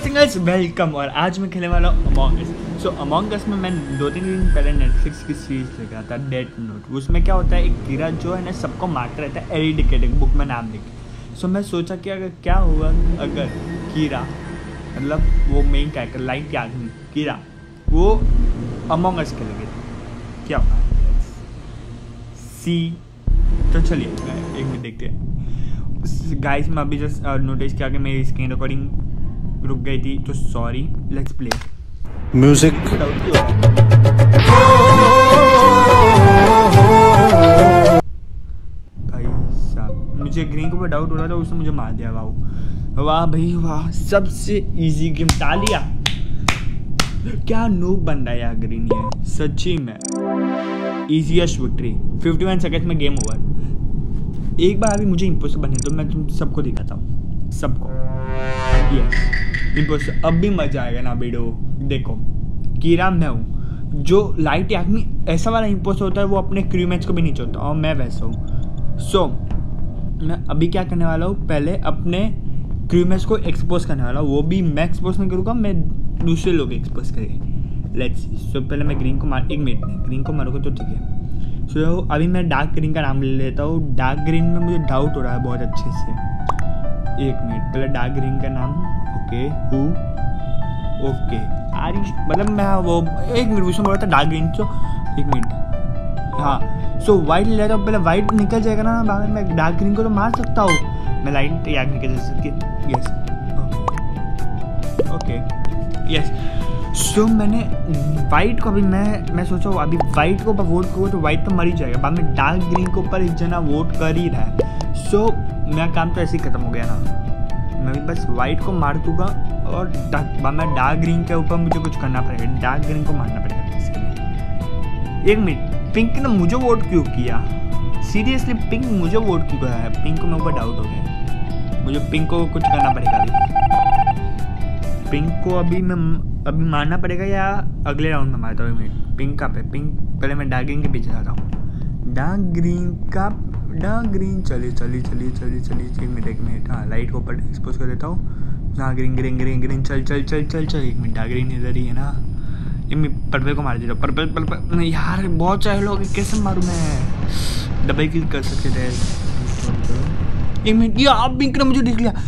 Guys welcome. और आज मैं खेलने वाला हूँ अमॉन्ग अस। सो अमॉन्ग अस में मैं 2-3 दिन पहले नेटफ्लिक्स की सीरीज देखा था डेथ नोट। उसमें क्या होता है, एक कीड़ा जो है ना सबको मारता रहता है, एरिडिकेटिंग बुक में नाम लिखे। सो मैं सोचा कि अगर क्या हुआ अगर कीड़ा मतलब वो मेन कैरेक्टर लाइट के आदमी कीड़ा वो अमॉन्ग अस खेलेंगे क्या होगा सी। तो चलिए एक मिनट देखते हैं गाइस। मैं अभी जस्ट नोटिस किया कि मेरी स्क्रीन रिकॉर्डिंग रुक गई थी, तो सॉरी। Let's play music. भाई साहब मुझे ग्रीन के ऊपर डाउट हो रहा था, उसने मुझे मार दिया। वाह वाह भाई वाह, सबसे इजी गेम। तालिया क्या नूब बन रहा है यार ग्रीन, ये सच्ची में इजीएस्ट विक्ट्री। 51 सेकंड में गेम ओवर। एक बार अभी मुझे इम्पोस्टर बनने तो मैं तुम सबको दिखाता हूँ, सबको। यस इम्पोस्टर, अब भी मजा आएगा ना वीडियो। देखो कीड़ा मैं हूँ, जो लाइट आदमी ऐसा वाला इम्पोस्टर होता है वो अपने क्रूमेट्स को भी नहीं छोड़ता, और मैं वैसा हूँ। सो मैं अभी क्या करने वाला हूँ, पहले अपने क्रूमेट्स को एक्सपोज करने वाला हूँ। वो भी मैं एक्सपोज नहीं करूँगा, मैं दूसरे लोग एक्सपोज करेंगे। Let's see. सो पहले मैं ग्रीन को मार, एक मिनट में ग्रीन को मारूंगा तो ठीक है। सो अभी मैं डार्क ग्रीन का नाम ले लेता हूँ। डार्क ग्रीन में मुझे डाउट हो रहा है बहुत अच्छे से। एक मिनट, पहले डार्क ग्रीन का नाम ओके हु ओके आरिश, मतलब मैं वो एक मिनट उसमें बोला था डार्क ग्रीन। तो एक मिनट हाँ। सो वाइट ले लेता हूँ, पहले वाइट निकल जाएगा ना, बाद में मैं डार्क ग्रीन को तो मार सकता हूँ। मैं लाइट याद निकल सकती। Yes okay yes. सो मैंने वाइट को अभी मैं सोचा हूँ अभी वाइट को वोट करूँ तो वाइट तो मर ही जाएगा। बाद में डार्क ग्रीन के ऊपर एक जना वोट कर ही रहा है। सो मेरा काम तो ऐसे ही खत्म हो गया ना। मैं भी बस वाइट को मार दूंगा और बाद में डार्क ग्रीन के ऊपर मुझे कुछ करना पड़ेगा, डार्क ग्रीन को मारना पड़ेगा इसके लिए। एक मिनट, पिंक ने मुझे वोट क्यों किया? सीरियसली पिंक मुझे वोट क्यों करा है? पिंक को मेरे ऊपर डाउट हो गया। मुझे पिंक को कुछ करना पड़ेगा अभी। पिंक को अभी मारना पड़ेगा या अगले राउंड में मारता हूँ। पिंक का पे पिंक, पहले मैं डार्क ग्रीन के पीछे जा रहा हूँ। डार्क ग्रीन चलिए एक मिनट हाँ लाइट को ऊपर एक्सपोज कर देता हूँ। हाँ ग्रीन चल एक मिनट, डार्क ग्रीन इधर ही है ना। एक मिनट पर्पल को मार देता हूँ। पर्पल यार बहुत सारे लोग, कैसे मारूँ मैं? डबल किल कर सकते थे। एक मिनट यार, पिंक ने मुझे देख लिया।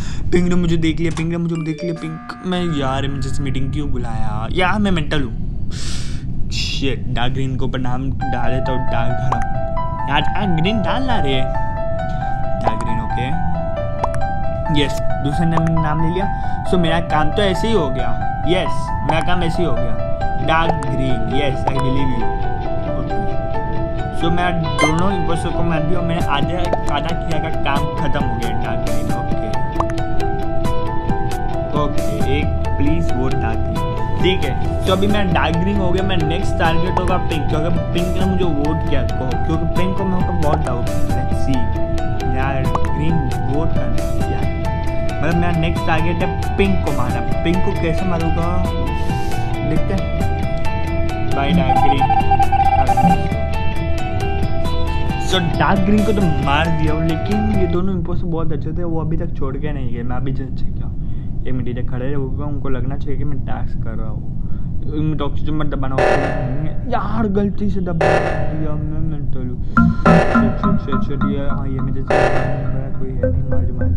पिंक मैं यार मुझे मीटिंग क्यों बुलाया यार, मैं मेंटल हूँ। शिट, डार्क ग्रीन को ऊपर नाम डाल देता हूँ। डार्क ग्रीन डाल ला रहे डार्क ग्रीन ओके यस। दूसरे नाम ले लिया। सो मेरा काम तो ऐसे ही हो गया। यस मेरा काम ऐसे ही हो गया। Dark green yes I believe you okay. So मैं दोनों इम्पोस्टर को मार दिया और मैंने आधा किया का काम खत्म हो गया। डार्क ग्रीन ओके एक प्लीज वोट डार्क ग्रीन, ठीक है। तो अभी मैं डार्क ग्रीन हो गया। मैं नेक्स्ट टारगेट होगा पिंक, क्योंकि पिंक ने मुझे वोट किया क्योंकि पिंक को मैं बहुत डाउट सी यार ग्रीन वोट करना यार। मतलब मेरा नेक्स्ट टारगेट है पिंक को मारना। पिंक को कैसे मारूंगा देखते हैं। Bye dark green. So dark green को तो मार दिया, लेकिन ये दोनों इम्पोस्टर बहुत अच्छे थे, वो अभी तक छोड़ के नहीं गए। मैं अभी जस्ट चेक किया, एक मिनट इधर खड़े होगा, उनको लगना चाहिए कि मैं टास्क कर रहा हूँ। ऑक्सीजन मत दबाना यार, गलती से दबा दिया मैं मेंटल हूँ। हाँ ये मुझे कोई है नहीं, मार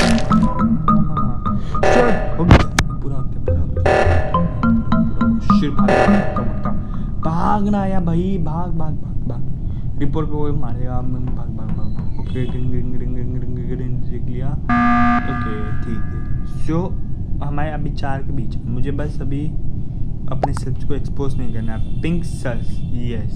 पूरा भागना या भाई भाग रिपोर्ट को मारेगा। भाग ओके ग्रीन देख लिया ओके ठीक है। सो हमारे अभी 4 के बीच मुझे बस अभी अपने सेल्फ को एक्सपोज नहीं करना है। पिंक सल्स यस।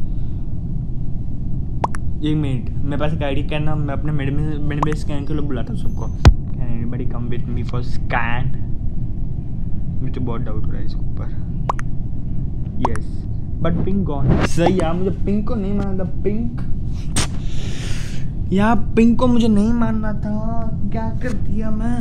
एक मिनट मेरे पास एक आईडी करना, मैं अपने मेडिबेस स्कैन के लिए बुलाता हूँ सबको। Can anybody come with me for scan? मुझे बहुत डाउट हो रहा है इसके ऊपर। यस बट पिंक गॉन सही यार, मुझे पिंक को नहीं मारना था। पिंक को मुझे नहीं मारना था, क्या कर दिया मैं?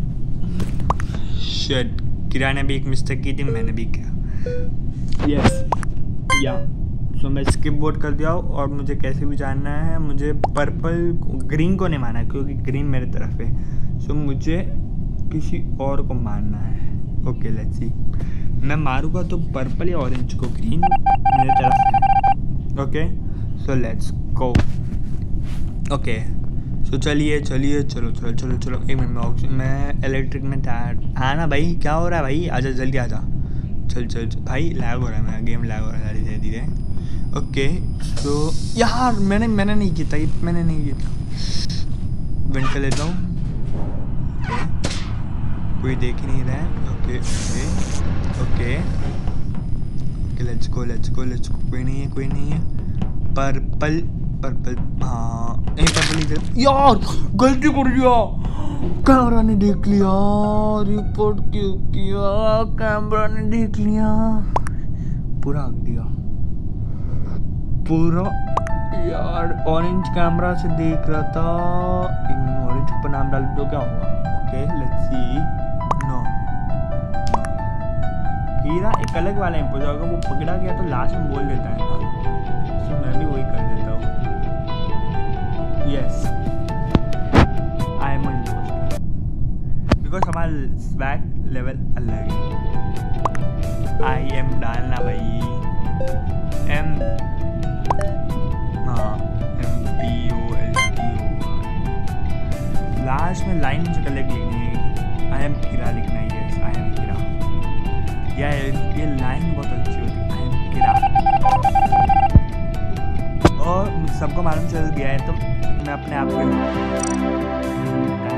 शिट, किरा ने भी एक मिस्टेक की थी, मैंने भी किया। यस या सो मैं स्किप बोर्ड कर दिया और मुझे कैसे भी जानना है, मुझे ग्रीन को नहीं मारना है क्योंकि ग्रीन मेरे तरफ है। सो मुझे किसी और को मारना है। ओके लेट्स सी, मैं मारूंगा तो पर्पल या ऑरेंज को, ग्रीन मेरे तरफ है। Okay so let's go. Okay so चलिए चलिए, चलो चलो चलो चलो, एक मिनट में ऑप्शन, मैं इलेक्ट्रिक में आना भाई, क्या हो रहा है भाई, आजा जल्दी आजा, चल चल चल भाई, लैग हो रहा है, मेरा गेम लैग हो रहा है धीरे धीरे। ओके सो यार मैंने नहीं किया, मैंने नहीं किया, वेंट कर लेता हूँ। ओके कोई देख ही नहीं रहा है। Okay okay okay okay let's go let's go let's go, कोई नहीं है कोई नहीं है। पर्पल पर्पल, हाँ पर्पल इधर, यार गलती कर दिया, कैमरा ने देख लिया, रिपोर्ट क्यों किया, कैमरा ने देख लिया, पूरा आग दिया पूरा। यार ऑरेंज कैमरा से देख रहा था, ऑरेंज पर नाम डाल दो क्या होगा। ओके लेट्स सी, नो हीरा एक अलग वाला इम्पोज होगा, वो पकड़ा गया तो लास्ट में बोल देता है ना, तो मैं भी वही कर देता हूँ। Yes I am impostor, because हमारा स्वैग लेवल अलग है। आई एम डालना भाई, एम हाँ MPOST लास्ट में लाइन से कलेक्ट लिखनी है, आई एम हीरा लिखना है। यस आई एम हीरा, ये लाइन बहुत अच्छी होती है, आई एम हीरा। और सबको मालूम चल गया है तो मैं अपने आप को